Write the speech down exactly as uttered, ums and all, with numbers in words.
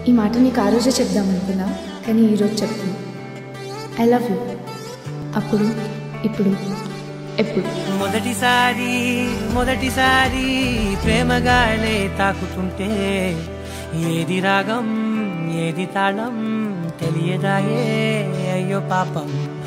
ఈ మాట నీకు ఆ రోజే చెప్దామనుకున్నా, కానీ ఈరోజు చెప్తున్నా. I love you. అప్పుడు, ఇప్పుడు, ఎప్పుడు. మొదటిసారి మొదటిసారి ప్రేమగానే తాకుతుంటే ఏది రాగం ఏది తాళం తెలియదాయే అయ్యో పాపం.